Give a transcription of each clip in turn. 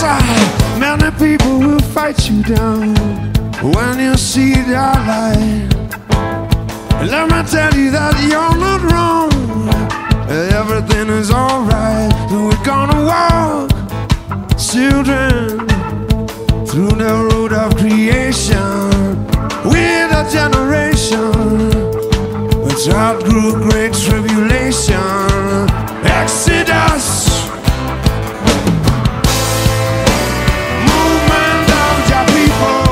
right. Many people will fight you down when you see that light. Let me tell you that you're not wrong. Everything is alright. We're gonna walk, children, through the road of creation. We're the generation which outgrew great tribulation. Exodus, movement of your people.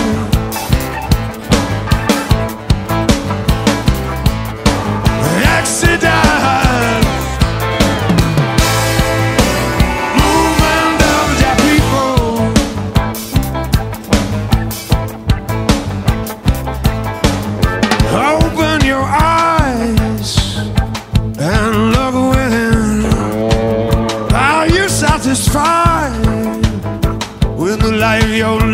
Exodus, movement of your people. Open your eyes and look within. Are you satisfied with the life you're